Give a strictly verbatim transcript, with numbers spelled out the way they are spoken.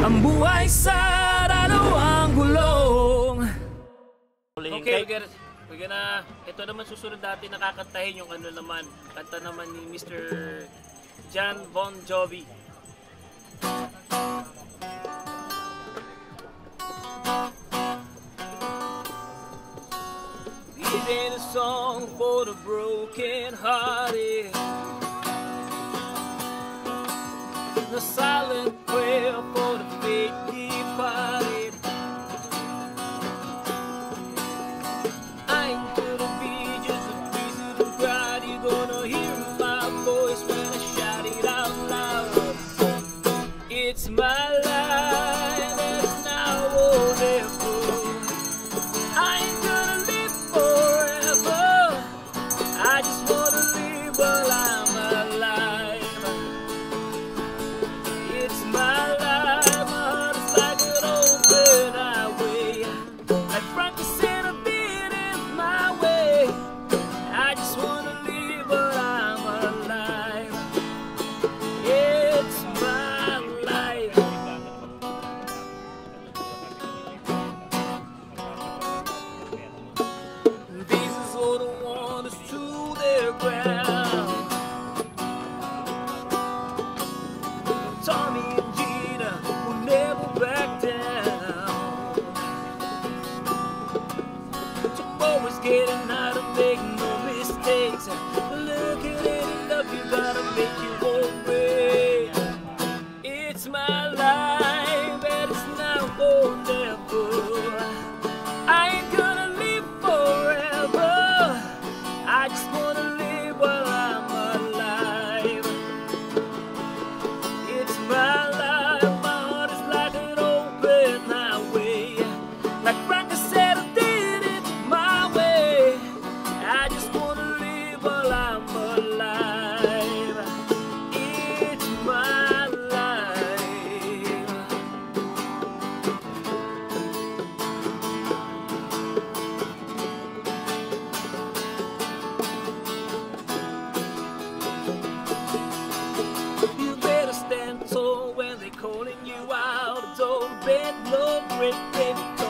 Ang buhay sa dalawang gulong. Okay, we're gonna, we're gonna, ito naman susunod natin nakakantahin yung ano naman, kanta naman ni Mister John Bon Jovi. This ain't a song for the broken hearted, the silent prayer for the faith departed. I ain't gonna be just a piece of the crowd. You're gonna hear my voice when I shout it out loud. It's my life and it's now or never. I ain't gonna live forever. I just wanna live while I'm alive. It's my life, my heart is like an open highway. Like Frankie said, I did it my way. I just wanna live while I'm alive. It's my life. These is all the wonders to their ground. Tommy and Gina will never back down. Tomorrow's getting out of making no mistakes. Look at it up, you gotta make your own way. It's my life and it's now or never. I ain't gonna live forever. I just wanna live while I'm alive. It's my life, my heart is like an open highway. Like Frankie said, I did it my way. I just wanna live while I'm alive. It's my life. You better stand tall when they calling you out. Don't bend low, great baby.